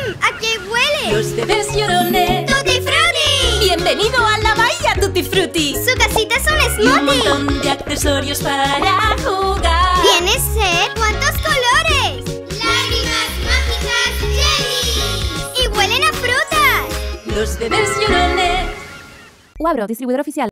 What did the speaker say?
¿A qué huele? Los bebés llorones. ¡Tutti Frutti! Bienvenido a la bahía Tutti Frutti. Su casita es un Y un smoothie. montón de accesorios para jugar. ¿Tienes sed? ¿Cuántos colores? Lágrimas, mágicas, jellies. Y huelen a frutas. Los bebés llorones. Uabro, distribuidor oficial.